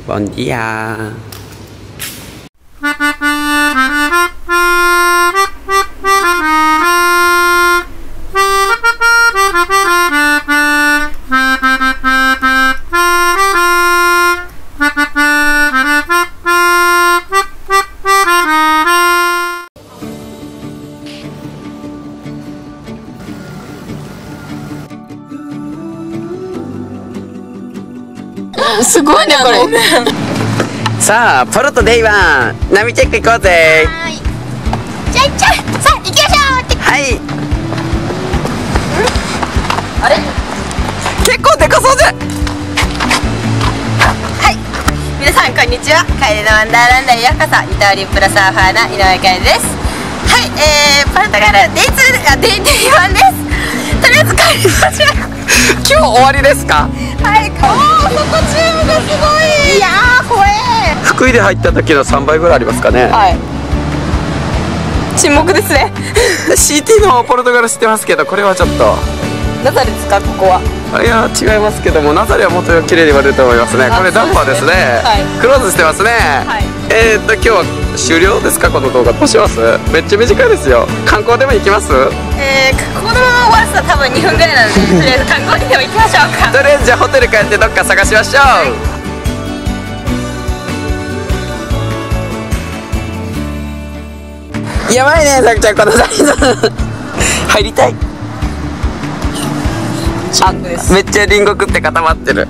ボンディア。 すごいねこれ。 さあポロとデイワン波チェック行こうぜ。 はい。じゃあさあ行きましょうって。 はい。 あれ？ 結構でかそうじゃ。 はい。皆さんこんにちは。カエルのワンダーランドへようこそ。二刀流プロサーファーの井上カエルです。はい。ポルトガルデイ1です。とりあえず帰りましょう。 今日終わりですか？ はい。そこチームがすごい。いやー怖え。 福井で入った時の3倍ぐらいありますかね。 はい。沈黙ですね。 CT のポルトガル知ってますけど、これはちょっとナザレですかここは。 いや違いますけども、ナザレはもっと綺麗に言われると思いますね。これダンパーですね。 はい、 クローズしてますね。 はい、 今日は終了ですかこの動画。どうします？めっちゃ短いですよ。観光でも行きます？ このまま終わらすと多分2分ぐらいなので、とりあえず観光にでも行きましょうか。 とりあえずじゃあホテル帰ってどっか探しましょう。やばいねさくちゃん、このサイズ入りたい。あ、めっちゃリンゴ食って固まってる。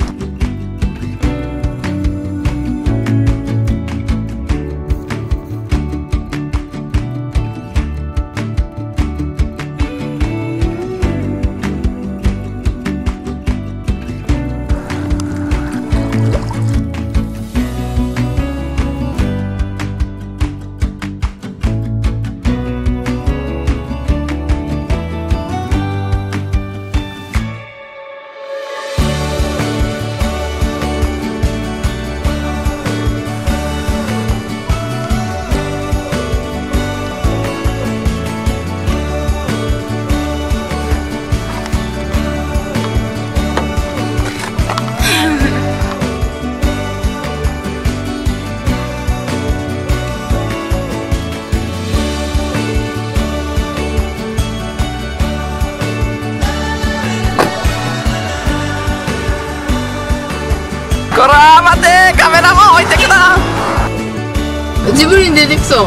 こら待て、カメラも置いてくな。 ジブリに出てきそう。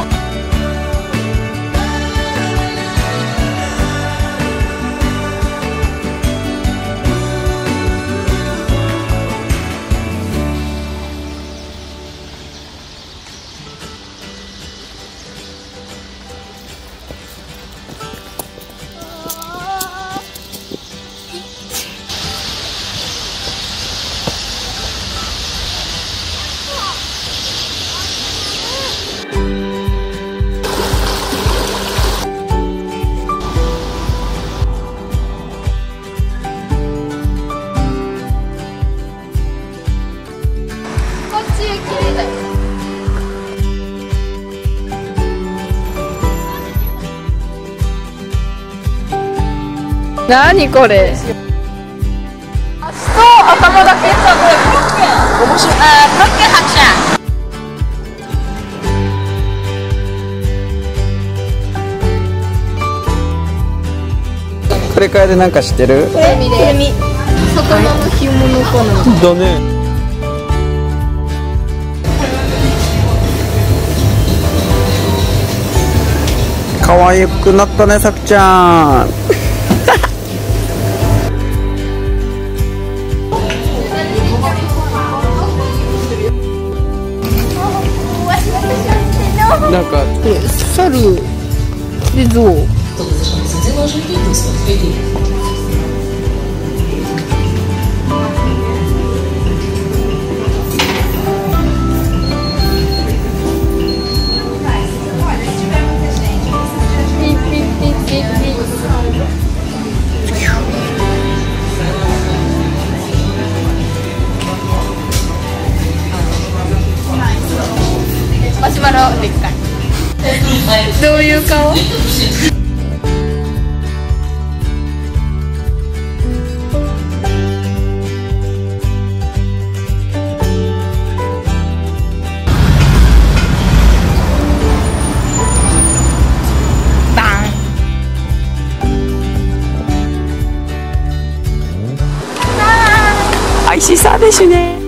なにこれ。足と頭だけじゃこれブロッケン。面白い。ブロッケン拍これカエルなんか知ってる？ これ見魚の干物かな。 だね。可愛くなったねさくちゃん。なんかこれ猿で象。マシュマロでっかい。どういう顔？ 美味しそうですね。